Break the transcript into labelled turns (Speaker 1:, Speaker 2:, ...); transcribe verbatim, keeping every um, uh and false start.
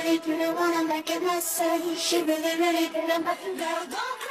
Speaker 1: really didn't wanna make it messy. She really, really didn't, but the girl don't